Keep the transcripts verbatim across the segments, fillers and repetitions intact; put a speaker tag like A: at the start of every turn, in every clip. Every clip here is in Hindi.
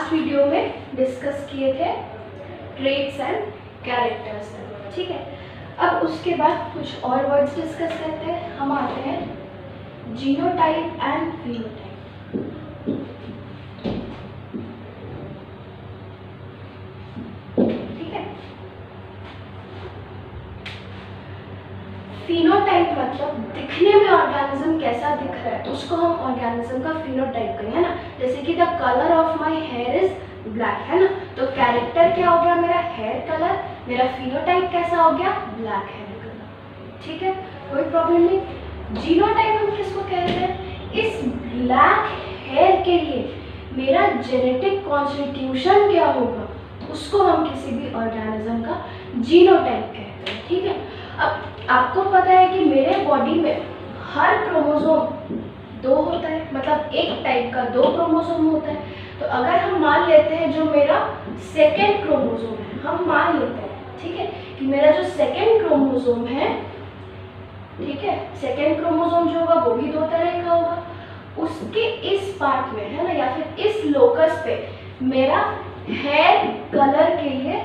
A: लास्ट वीडियो में डिस्कस किए थे ट्रेट्स एंड कैरेक्टर्स, ठीक है। अब उसके बाद कुछ और वर्ड्स डिस्कस करते हैं। हम आते हैं जीनोटाइप एंड फिनोटाइप। ठीक है, फिनोटाइप मतलब दिखने में ऑर्गेनिज्म कैसा दिख रहा है उसको हम ऑर्गेनिज्म का फिनोटाइप करें, है ना। जैसे कि the colour of my hair is black, है ना। तो कैरेक्टर क्या हो गया मेरा हेयर कलर, मेरा फिनोटाइप कैसा हो गया ब्लैक हेयर कलर, ठीक है, कोई प्रॉब्लम नहीं। जीनोटाइप हम किसको कहते हैं, इस ब्लैक हेयर के लिए मेरा जेनेटिक कॉन्स्टिट्यूशन क्या होगा उसको हम किसी भी ऑर्गेनिज्म का जीनोटाइप कहते हैं, ठीक है। अब आपको पता है कि मेरे बॉडी में हर क्रोमोसोम दो होता है, मतलब एक टाइप का दो क्रोमोसोम होता है। तो अगर हम मान लेते हैं जो मेरा सेकेंड क्रोमोसोम है, हम मान लेते हैं, ठीक है, कि मेरा जो सेकेंड क्रोमोसोम है, ठीक है, सेकेंड क्रोमोसोम जो होगा वो भी दो तरह का होगा। उसके इस पार्ट में, है ना, या फिर इस लोकस पे मेरा हेयर कलर के लिए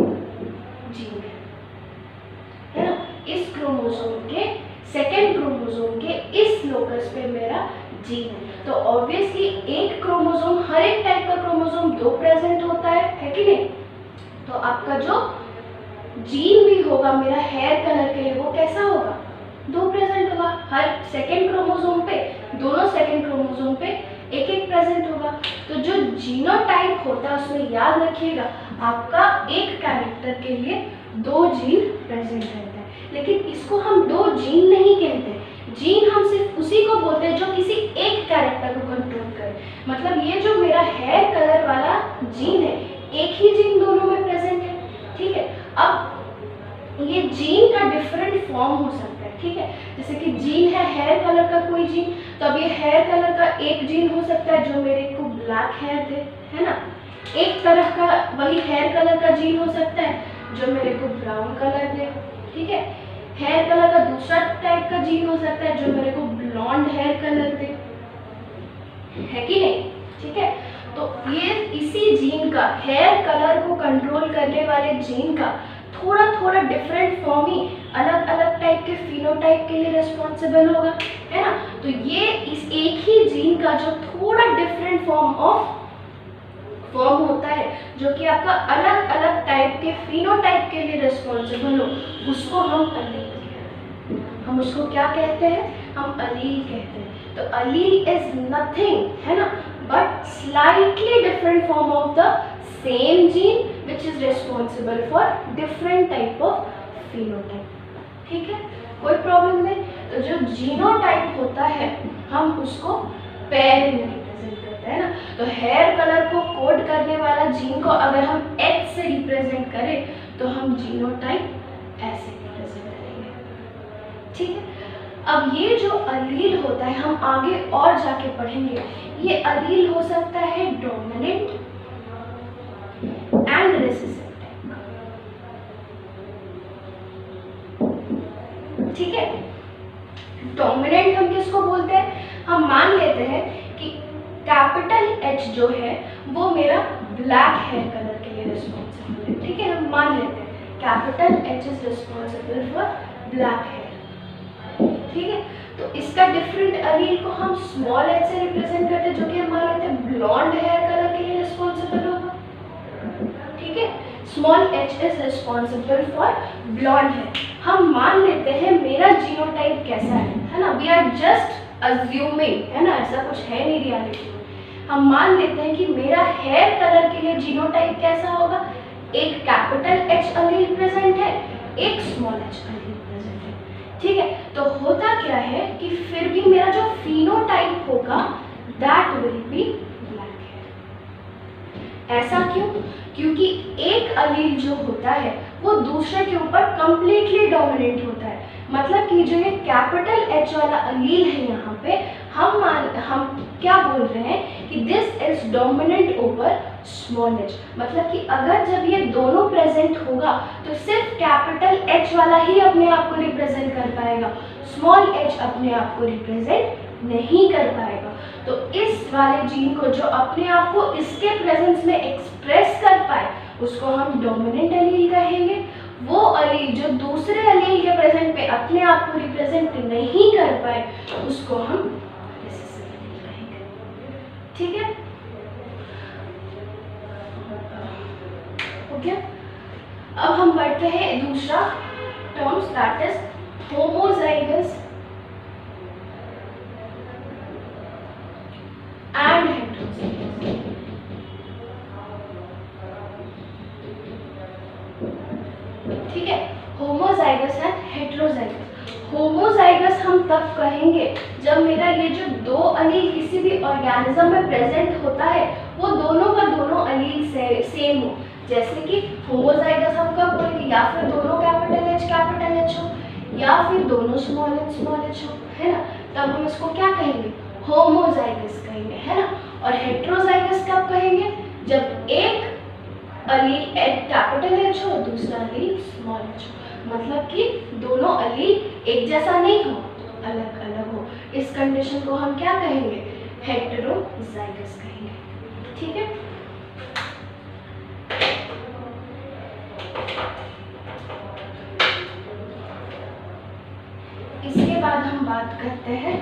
A: जीन है, है ना। इस क्रोमोसोम के सेकेंड क्रोमोसोम के इस लोकस पे मेरा जीन है। तो ऑब्वियसली एक क्रोमोसोम, हर एक टाइप का क्रोमोसोम दो प्रेजेंट होता है, है कि नहीं। तो आपका जो जीन भी होगा मेरा हेयर कलर के लिए वो कैसा होगा, दो प्रेजेंट होगा। हर सेकेंड क्रोमोसोम पे, दोनों सेकेंड क्रोमोसोम पे एक एक प्रेजेंट होगा। तो जो जीनोटाइप होता है उसमें याद रखिएगा आपका एक कैरेक्टर के लिए दो जीन प्रेजेंट रहता है। लेकिन इसको हम दो जीन नहीं कहते, जीन हम सिर्फ उसी को बोलते हैं जो किसी एक कैरेक्टर को कंट्रोल करे। मतलब ये जो मेरा हेयर कलर वाला जीन है, एक ही जीन दोनों में प्रेजेंट है, ठीक है। अब ये जीन का डिफरेंट फॉर्म हो सकता है, ठीक है। जैसे कि जीन है हेयर कलर का कोई जीन, तो अब ये हेयर कलर का एक जीन हो सकता है जो मेरे को ब्लैक हेयर दे, है ना। एक तरह का वही हेयर कलर का जीन हो सकता है जो मेरे को ब्राउन कलर दे, ठीक है। हेयर कलर का दूसरा टाइप का जीन हो सकता है जो मेरे को ब्लॉन्ड हेयर कलर दे, है कि नहीं, ठीक है। तो ये इसी जीन का, हेयर कलर को कंट्रोल करने वाले जीन का थोड़ा थोड़ा डिफरेंट फॉर्म ही अलग अलग टाइप के फिनोटाइप के लिए रिस्पॉन्सिबल होगा, है ना। तो ये इस एक ही जीन का जो थोड़ा डिफरेंट फॉर्म ऑफ फॉर्म होता है जो कि आपका अलग अलग टाइप के फिनोटाइप के लिए रिस्पॉन्सिबल हो, उसको हम अलील कहते हैं। हम उसको क्या कहते हैं, हम अलील कहते हैं। तो अलील इज नथिंग, है ना, but slightly different form of the same gene which is responsible for different type of phenotype, ठीक है, कोई प्रॉब्लम नहीं। तो जो जीनोटाइप होता है हम उसको पैर में रिप्रेजेंट करते हैं ना। तो हेयर कलर को कोड करने वाला जीन को अगर हम एच से रिप्रेजेंट करें तो हम जीनोटाइप ऐसे रिप्रेजेंट करेंगे, ठीक है। अब ये जो अलील होता है हम आगे और जाके पढ़ेंगे, ये अलील हो सकता है डोमिनेंट एंड रिसेसिव, ठीक है। डोमिनेंट हम किसको बोलते हैं, हम मान लेते हैं कि कैपिटल एच जो है वो मेरा ब्लैक हेयर कलर के लिए रिस्पॉन्सिबल है, ठीक है। हम मान लेते हैं capital H is responsible for black hair, ठीक है। तो इसका डिफरेंट अलील को हम स्मॉल एच से रिप्रेजेंट करते हैं जो कि हम मान लेते हैं ब्लॉन्ड हेयर कलर के लिए रिस्पॉन्सिबल होगा, ठीक है। Small H is responsible for blonde hair. हम मान लेते हैं मेरा जीनोटाइप कैसा है, है ना, वी आर जस्ट अज्यूमिंग, है ना, ऐसा कुछ है नहीं रियलिटी में। हम मान लेते हैं कि मेरा हेयर कलर के लिए जीनोटाइप कैसा होगा, एक कैपिटल एच अलील प्रेजेंट है, एक स्मॉल एच अलील प्रेजेंट है, ठीक है। तो होता क्या है कि फिर भी मेरा जो फिनोटाइप होगा that will be black hair. ऐसा क्यों, क्योंकि एक अलील जो होता है वो दूसरे के ऊपर कंप्लीटली डोमिनेंट होता है। मतलब कि जो ये कैपिटल एच वाला अलील है यहाँ पे हम मान हम क्या बोल रहे हैं कि this is dominant over small H. मतलब कि अगर जब ये दोनों प्रेजेंट होगा तो सिर्फ कैपिटल एच वाला ही अपने आप को रिप्रेजेंट कर पाएगा, स्मॉल एच अपने आप को रिप्रेजेंट नहीं कर पाएगा। तो इस वाले जीन को जो अपने आप को इसके प्रेजेंस में एक्सप्रेस कर पाए उसको हम डोमिनेंट एलील कहेंगे। वो एलील जो दूसरे एलील के प्रेजेंट पे अपने आप को रिप्रेजेंट नहीं कर पाए उसको हम रिसेसिव एलील कहेंगे। ठीक है, ओके। अब हम बढ़ते हैं दूसरा terms that is homozygous and heterozygous. ठीक है, होमोजाइगस एंड हेटेरोजाइगस। होमोजाइगस हम तब कहेंगे जब मेरा ये जो दो अलील किसी भी ऑर्गेनिज्म में प्रेजेंट होता है वो दोनों का दोनों अलील से सेम हो। जैसे कि होमोजाइगस हम कब बोलेंगे, या फिर दोनों कैपिटल एच कैपिटल एच हो, या फिर दोनों स्मॉल एच स्मॉल एच हो, है ना, तब हम इसको क्या कहेंगे, होमोजाइगस कहेंगे, है ना। और हेटेरोजाइगस कब कहेंगे, जब एक अलील एच कैपिटल एच हो, दूसरा अलील स्मॉल एच हो, मतलब कि दोनों अलील एक जैसा नहीं हो, अलग अलग हो। इस कंडीशन को हम क्या कहेंगे, हेटेरोजाइगस कहेंगे। ठीक है, इसके बाद हम बात करते हैं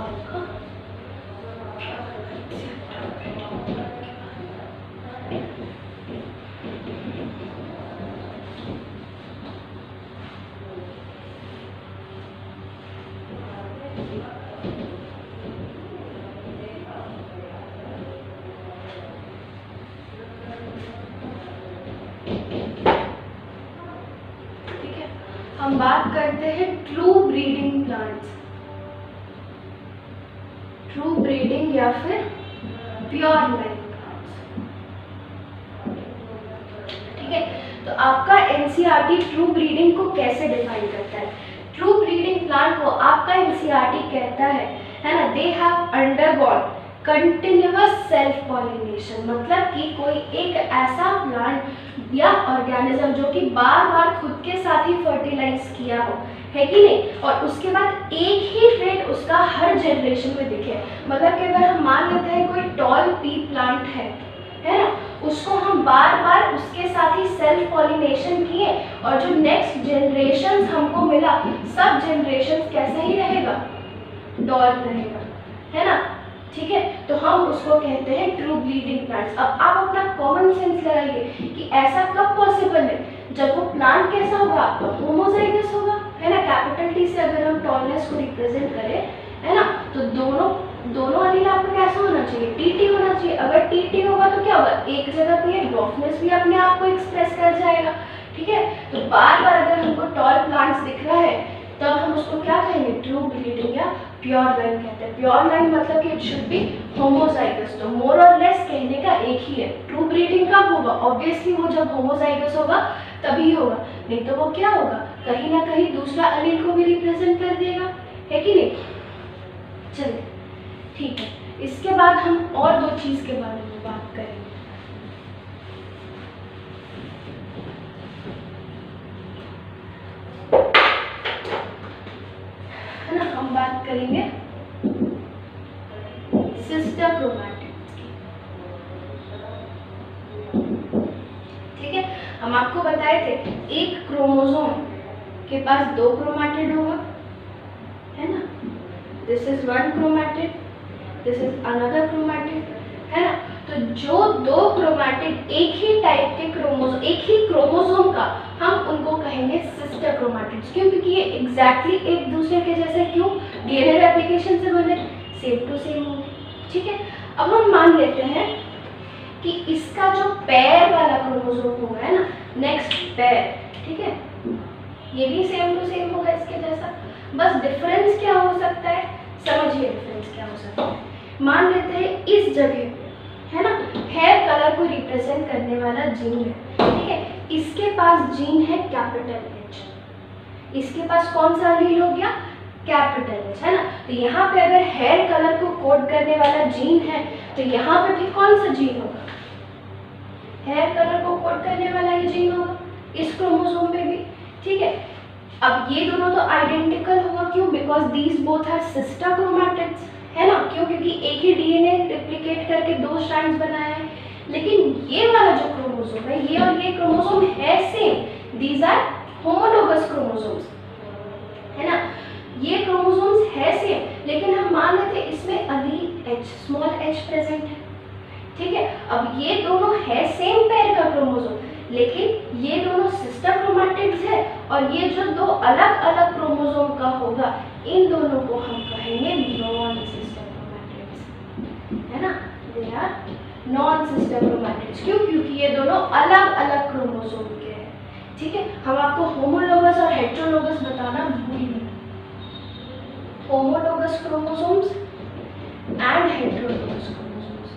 A: हम बात करते हैं true breeding plants, true breeding या फिर प्योर लाइन प्लांट्स। ठीक है, तो आपका एनसीईआरटी ट्रू ब्रीडिंग को कैसे डिफाइन करता है। ट्रू ब्रीडिंग प्लांट को आपका एनसीईआरटी कहता है है ना, they have undergone continuous self pollination, मतलब कि कोई एक ऐसा प्लांट या ऑर्गेनिज्म जो कि बार बार खुद के साथ ही फर्टिलाइज किया हो, है कि नहीं, और उसके बाद एक ही ट्रेट उसका हर जनरेशन में दिखे। मतलब कि अगर हम मान लेते हैं कोई टॉल पी प्लांट है है ना, उसको हम बार बार उसके साथ ही सेल्फ पॉलिनेशन किए और जो नेक्स्ट जनरेशन हमको मिला सब जनरेशन कैसा ही रहेगा, डॉल रहेगा, है ना। ठीक है, तो हम उसको कहते हैं ट्रू ब्रीडिंग प्लांट्स। अब आप अपना कॉमन सेंस लगाइए कि ऐसा कब पॉसिबल है, जब वो प्लांट कैसा होगा, तो होमोजाइगस होगा, है ना। कैपिटल टी से अगर हम टॉलनेस को रिप्रेजेंट करें, है ना, तो दोनों दोनों अलील आपका कैसा होना चाहिए, टीटी होना चाहिए। अगर टीटी होगा तो क्या होगा, एक जगह पे ड्वार्फनेस भी अपने आप को एक्सप्रेस कर जाएगा। ठीक है, तो बार बार अगर हमको टॉल प्लांट्स दिख रहा है तब हम उसको क्या कहेंगे, ट्रू ब्रीडिंग या प्योर लाइन कहते हैं। प्योर लाइन मतलब कि इट शुड बी होमोजाइगस, तो मोर और लेस कहने का एक ही है। ट्रू ब्रीडिंग कब होगा, ऑब्वियसली वो जब होमोजाइगस होगा तभी होगा, नहीं तो वो क्या होगा, कहीं ना कहीं दूसरा अलील को भी रिप्रेजेंट कर देगा, है कि नहीं। चलिए ठीक है, इसके बाद हम और दो चीज के बारे में बात करेंगे। है ना, हम बात करेंगे सिस्टर क्रोमैटिड्स की। ठीक है, हम आपको बताए थे एक क्रोमोसोम के पास दो क्रोमैटिड होगा, है ना, this is one chromatid, this is another chromatid, है ना। तो जो दो क्रोमैटिड एक ही टाइप के क्रोमोसोम, एक ही क्रोमोसोम का, हम उनको कहेंगे सिस्टर क्रोमैटिड्स। क्यों, क्योंकि ये एग्जैक्टली exactly एक दूसरे के जैसे, क्यों, डीएनए रेप्लिकेशन से बने, सेम टू सेम होंगे। ठीक है, अब हम मान लेते हैं कि इसका जो पैर वाला क्रोमोसोम होगा, है ना, नेक्स्ट पैर, ठीक है, ये भी सेम टू सेम होगा इसके जैसा। बस डिफरेंस क्या हो सकता है, समझिए डिफरेंस क्या हो सकता है। मान लेते हैं इस जगह, है ना, हेयर कलर को रिप्रेजेंट करने वाला जीन है, ठीक है, इसके पास जीन है कैपिटल एच, इसके पास कौन सा अलील हो गया, कैपिटल एच, है ना। तो यहाँ पे अगर हेयर कलर को कोड करने वाला जीन है तो यहाँ पे भी कौन सा जीन होगा, हेयर कलर को कोड करने वाला ये जीन होगा इस क्रोमोसोम में भी। ठीक है, अब ये दोनों तो आइडेंटिकल होगा, क्यों, because these both are sister chromatids, है ना, क्यों? क्योंकि एक ही डीएनए रिप्लिकेट करके दो स्ट्रैंड्स बनाया है। लेकिन ये वाला जो क्रोमोसोम है, ये और ये क्रोमोसोम है same, these are homologous chromosomes, है ना, ये क्रोमोसोम्स है सेम, लेकिन हम मान लेते हैं इसमें allele H, small H present है, ठीक है। अब ये दोनों है सेम पेयर का क्रोमोसोम, लेकिन ये दोनों सिस्टर क्रोमैटिड्स है, और ये जो दो अलग अलग क्रोमोसोम का होगा, इन दोनों को हम कहेंगे नॉन सिस्टर क्रोमैटिड्स, है ना, they are non sister chromatids. क्यों? क्योंकि ये दोनों अलग अलग क्रोमोसोम के हैं, ठीक है। हम आपको होमोलोगस और हेटेरोलोगस बताना भूल गए, homologous chromosomes and heterologous chromosomes,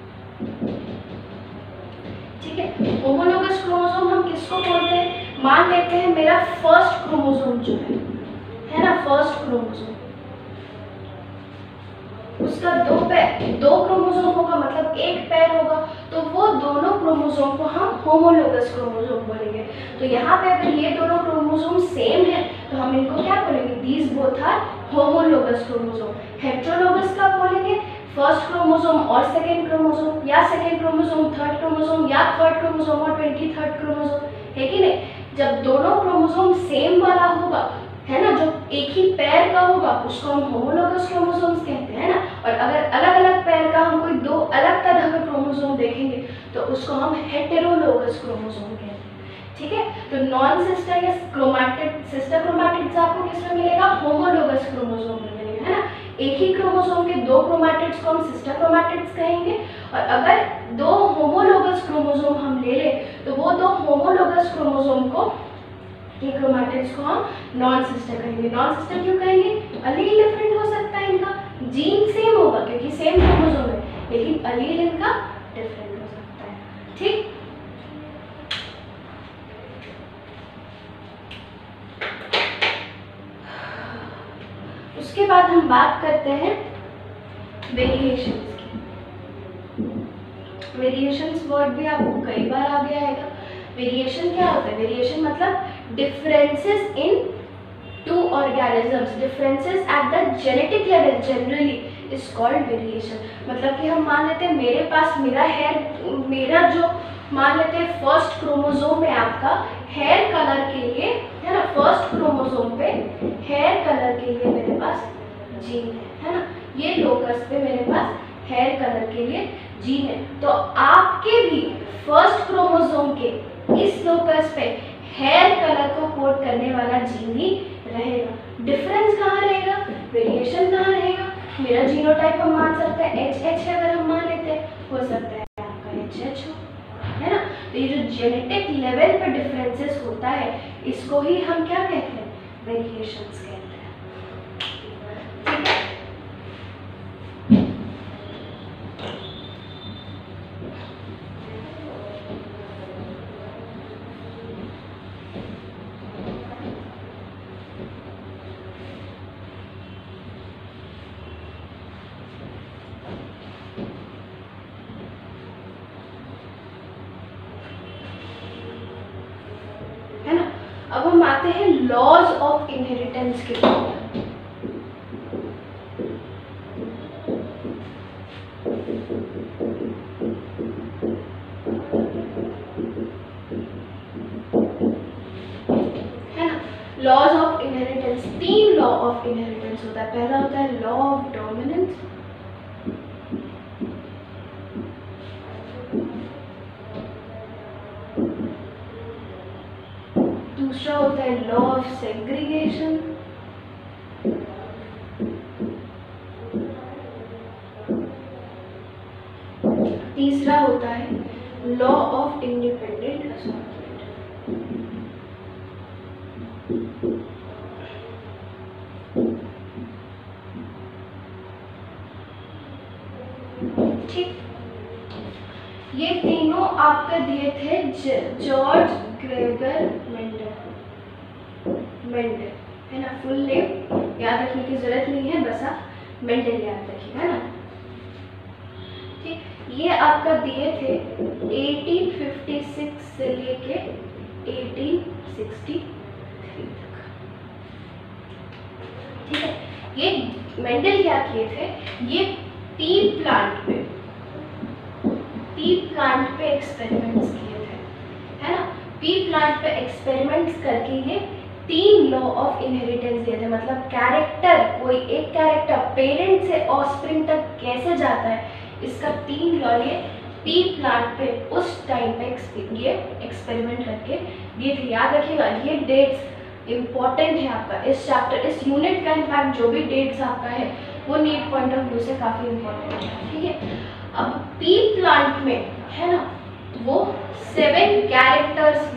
A: ठीक है। होमोलोगस क्रोमोसोम हम किसको बोलते हैं? मान लेते हैं मेरा फर्स्ट क्रोमोसोम जो है है ना, फर्स्ट क्रोमोसोम, उसका दो पैर दो क्रोमोसोम होगा, मतलब एक पैर होगा, तो वो दोनों क्रोमोसोम को हम होमोलोगस क्रोमोसोम बोलेंगे। तो यहाँ पे अगर ये दोनों क्रोमोसोम सेम है तो हम इनको क्या बोलेंगे? These both are homologous chromosome. Heterologous का बोलेंगे फर्स्ट क्रोमोसोम और सेकेंड क्रोमोसोम, या सेकेंड क्रोमोसोम थर्ड क्रोमोसोम, या थर्ड क्रोमोसोम और ट्वेंटी थर्ड क्रोमोसोम, है कि नहीं? जब दोनों क्रोमोसोम सेम वाला होगा, है ना, जो एक ही पैर का होगा, उसको हम होमोलोगस क्रोमोसोम्स कहते हैं ना। और अगर अलग अलग पैर का हम कोई दो अलग तरह का क्रोमोसोम देखेंगे तो उसको हम हेटेरोलोगस क्रोमोसोम कहते हैं, ठीक है। तो नॉन सिस्टर या क्रोमैटिड सिस्टर क्रोमैटिड्स आपको किसमें मिलेगा? होमोलोगस क्रोमोसोम में मिलेगा, है ना। एक ही क्रोमोसोम के दो क्रोमैटिड्स को हम सिस्टर क्रोमैटिड्स कहेंगे, और अगर दो होमोलोगस क्रोमोसोम हम ले लें तो वो दो होमोलोगस क्रोमोसोम को ये क्रोमैटिड्स को हम नॉन सिस्टर कहेंगे। नॉन सिस्टर क्यों कहेंगे? अलील डिफरेंट हो सकता है इनका, जीन सेम होगा क्योंकि सेम क्रोमोसोम है, लेकिन अलील इनका डिफरेंट हो सकता है, ठीक। उसके बाद हम बात करते हैं वेरिएशंस की। वेरिएशंस वर्ड भी आपको कई बार आगे आएगा। वेरिएशन क्या होता है? वेरिएशन मतलब differences in two organisms, differences at the genetic level generally is called variation। मतलब कि हम मान लेते हैं मेरे पास मेरा हेयर, मेरा जो मान लेते हैं फर्स्ट क्रोमोसोम में आपका हेयर कलर के लिए, है ना, फर्स्ट क्रोमोसोम पे हेयर कलर के लिए मेरे पास जीन है, है ना, ये लोकस पे मेरे पास हेयर कलर के लिए जीन है। तो आपके भी फर्स्ट क्रोमोसोम के इस लोकस पे हेयर कलर को कोड करने वाला जीन ही रहेगा। डिफरेंस कहाँ रहेगा? वेरिएशन कहाँ रहेगा? मेरा जीनोटाइप हम मान सकते हैं एच एच है, अगर हम मान लेते हैं, हो सकता है आपका एच एच हो, है ना। तो ये जो जेनेटिक लेवल पे डिफरेंसेस होता है, इसको ही हम क्या कहते हैं? वेरिएशंस कहते हैं, ठीक है। अब हम आते हैं लॉज ऑफ इनहेरिटेंस के ऊपर। है ना, लॉज ऑफ इनहेरिटेंस, तीन लॉ ऑफ इनहेरिटेंस होता है। पहला होता है लॉ ऑफ डोमिनेंस, दूसरा होता है लॉ ऑफ सेग्रीगेशन, तीसरा होता है लॉ ऑफ इंडिपेंडेंट असॉर्टमेंट। ठीक, ये तीनों आपके दिए थे जॉर्ज ग्रेगर मेंडल। मेंडल, है ना, फुल नेम याद रखने की जरूरत नहीं है, बस आप मेंडल याद रखिएगा ना। ठीक, ये आपका दिए थे अठारह सौ छप्पन से लेके अठारह सौ तिरसठ तक। ठीक है, ये मेंडल क्या किए थे, ये पी प्लांट पे पी प्लांट पे एक्सपेरिमेंट्स किए थे, है ना। पी प्लांट पे एक्सपेरिमेंट्स करके ये तीन लॉ ऑफ इनहेरिटेंस दिए थे, मतलब कैरेक्टर, कोई एक कैरेक्टर पेरेंट से ऑफस्प्रिंग तक कैसे जाता है, इसका तीन लॉ ये पी प्लांट पे उस टाइम पे ये एक्सपेरिमेंट करके दिए थे। याद रखिएगा, ये डेट्स इम्पॉर्टेंट है आपका इस चैप्टर, इस यूनिट का। इनफैक्ट जो भी डेट्स आपका है वो नीट पॉइंट ऑफ व्यू से काफ़ी इम्पोर्टेंट है, ठीक है। अब पी प्लांट में, है ना, वो सेवन कैरेक्टर्स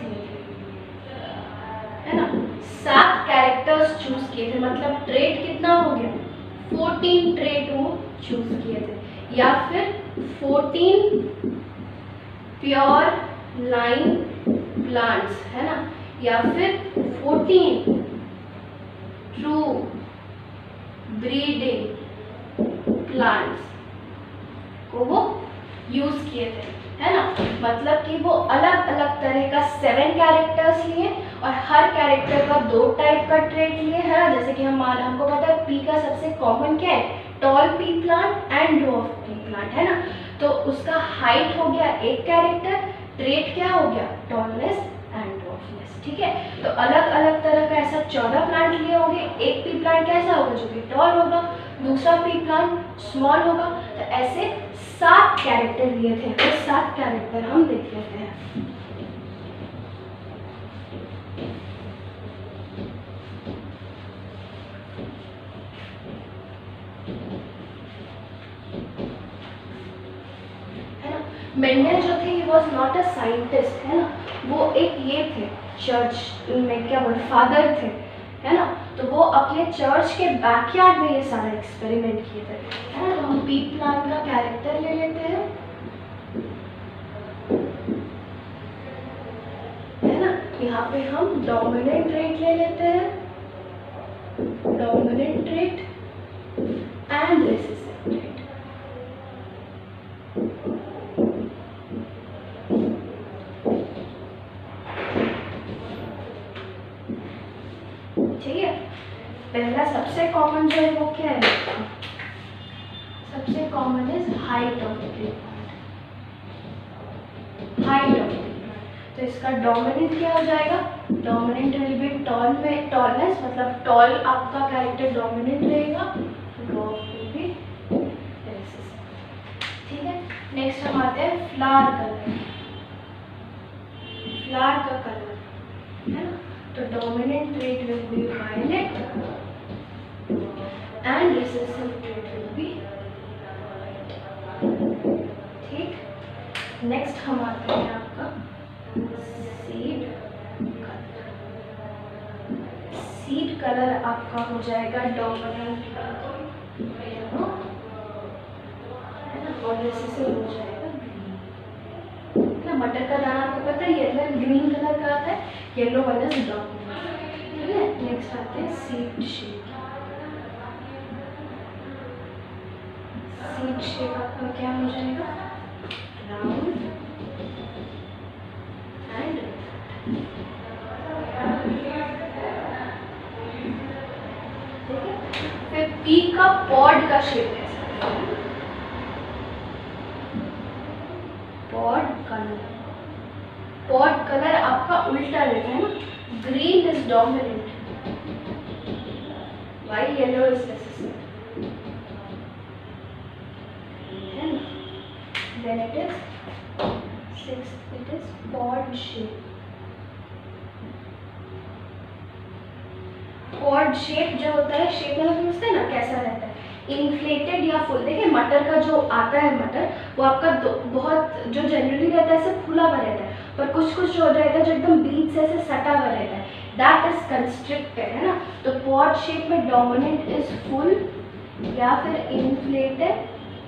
A: है ना, सात कैरेक्टर्स चूज किए थे, मतलब ट्रेट कितना हो गया, फोर्टीन ट्रेट वो चूज किए थे, या फिर फोर्टीन प्योर लाइन प्लांट्स, है ना, या फिर फोर्टीन ट्रू ब्रीडिंग प्लांट्स को वो यूज किए थे, है ना। मतलब कि वो अलग अलग तरह का सेवन कैरेक्टर्स लिए और हर कैरेक्टर का दो टाइप का ट्रेट लिए, है ना। जैसे कि हम हमको पता है पी का सबसे कॉमन क्या है, tall pea plant and dwarf pea plant, है ना। तो उसका हाइट हो गया एक कैरेक्टर, ट्रेट क्या हो गया, टॉलनेस एंड ड्वार्फनेस, ठीक है। तो अलग अलग तरह का ऐसा चौदह प्लांट लिए होंगे। एक पी प्लांट कैसा होगा, जो कि टॉल होगा, दूसरा पी प्लांट स्मॉल होगा। तो ऐसे सात कैरेक्टर लिए थे, तो सात कैरेक्टर हम देख लेते हैं। है ना, मेंडल जो थे, he was not a scientist, है ना, वो एक ये थे, चर्च में क्या बोल फादर थे, है ना। तो वो अपने चर्च के बैकयार्ड में ये सारा एक्सपेरिमेंट किए थे, है ना। तो हम पी प्लांट का कैरेक्टर ले लेते हैं, है ना। यहाँ पे हम डोमिनेंट ट्रेट ले लेते हैं, dominant trait and recessive trait. ठीक है, पहला सबसे कॉमन जो है वो क्या है, सबसे common is height of the plant, height of the plant. तो इसका डोमिनेंट क्या हो जाएगा, डोमिनेंट विल बी टॉल में टॉलनेस, मतलब टॉल आपका कैरेक्टर डोमिनेंट रहेगा, ड्वार्फ विल बी रिसेसिव, ठीक है। नेक्स्ट हम आते हैं फ्लावर कलर, फ्लावर का कलर, है ना। तो dominant trait will be violet and recessive trait will be, ठीक। नेक्स्ट हम आते हैं आपका सीड कलर, सीड कलर आपका हो जाएगा डोमिनेंट येलो, है ना, और रिसेसिव हो जाएगा ग्रीन, है ना। मटर का दाना आपको पता है येलो ग्रीन कलर का आता है, येलो वन इज डोमिनेंट, ठीक है। नेक्स्ट आते हैं सीड शेप, सीड शेप आपका क्या हो जाएगा, राउंड एंड, ठीक है। फिर पी का पॉड का शेप कैसा है, पॉड कलर, पॉड कलर आपका उल्टा रहता है ना, green is dominant, while yellow is recessive, है ना। Then it is sixth, it is pod shape, pod shape जो होता है, शेप मतलब समझते हैं ना कैसा रहता है, इन्फ्लेटेड या फुल। देखिए मटर का जो आता है मटर, वो आपका बहुत जो जनरली रहता है ऐसे खुला हुआ रहता है, पर कुछ कुछ जो रहता है जो एकदम बीच से ऐसे सटा हुआ रहता है, दैट इज कंस्ट्रिक्टेड, है ना। तो पॉड शेप में डोमिनेंट इज फुल या फिर इन्फ्लेटेड,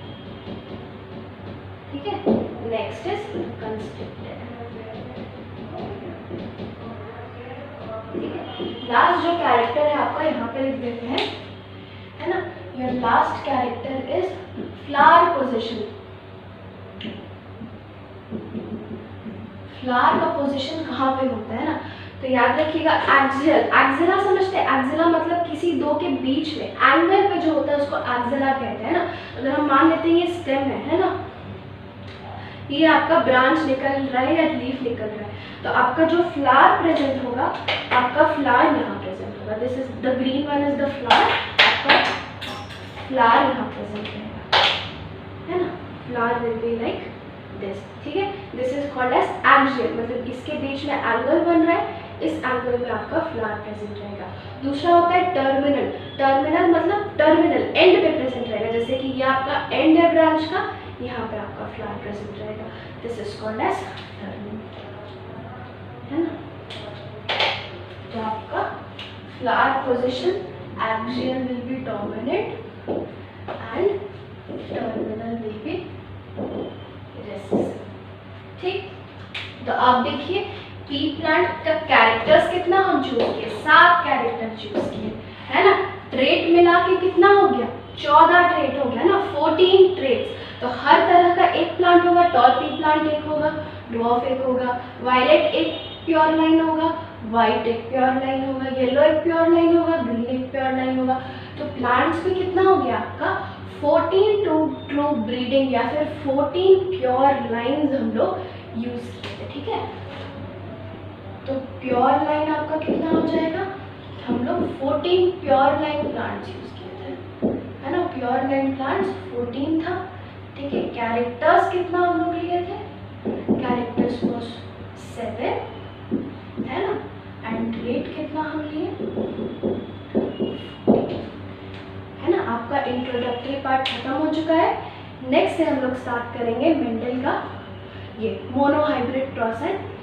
A: ठीक है। नेक्स्ट इज कंस्ट्रिक्टेड, ठीक है। लास्ट जो कैरेक्टर है आपका यहाँ पे लिख देते हैं, है ना। Your last character is flower position, flower का पोजीशन कहाँ पे होता है ना, तो याद रखिएगा एक्सियल, एक्सिला समझते हैं, एक्सिला मतलब किसी दो के बीच में एंगल पे जो होता है उसको एक्सिला कहते हैं ना। अगर हम मान लेते हैं ये स्टेम है है ना, ये आपका ब्रांच निकल रहा है या लीफ निकल रहा है, तो आपका जो फ्लावर प्रेजेंट होगा, आपका फ्लावर यहाँ प्रेजेंट होगा। This is the green one is the flower, आपका फ्लावर यहाँ प्रेजेंट रहेगा है ना। Flower will be like this, ठीक है। This is called as axial, मतलब इसके बीच में एंगल बन रहा है, इस एंगल में आपका फ्लावर प्रेजेंट रहेगा। दूसरा होता है टर्मिनल, टर्मिनल मतलब टर्मिनल एंड पे प्रेजेंट रहेगा, जैसे कि ये आपका एंड है ब्रांच का, यहाँ पे आपका फ्लावर प्रेजेंट रहेगा। This is called as terminal है ना। तो आपका flower position axial will be dominant and terminal will be recessive, ठीक। तो आप देखिए पी प्लांट का कैरेक्टर्स कितना हम चूज किए, सात कैरेक्टर चूज किए है ना। ट्रेट मिला के कितना हो गया, चौदह ट्रेट हो गया ना, फोर्टीन ट्रेट्स। तो हर तरह का एक प्लांट होगा, टॉल पी प्लांट एक होगा, ड्वार्फ एक होगा, वायलेट एक प्योर लाइन होगा, व्हाइट एक प्योर लाइन होगा, येलो एक प्योर लाइन होगा, ग्रीन एक प्योर लाइन होगा। तो प्लांट्स में कितना हो गया आपका फोर्टीन टू ट्रू ब्रीडिंग या फिर फोर्टीन प्योर लाइन्स हम लोग यूज किए थे, ठीक है। तो प्योर लाइन आपका कितना हो जाएगा, हम लोग fourteen pure line plants use किए थे है ना। प्योर लाइन प्लांट्स फोर्टीन था, ठीक है। कैरेक्टर्स कितना हम लोग लिए थे, कैरेक्टर्स वाज सेवन है ना, एंड ट्रेट कितना हम लिए है ना। आपका इंट्रोडक्टरी पार्ट खत्म हो चुका है। नेक्स्ट से हम लोग स्टार्ट करेंगे मेंडल का ये मोनोहाइब्रिड क्रॉस एंड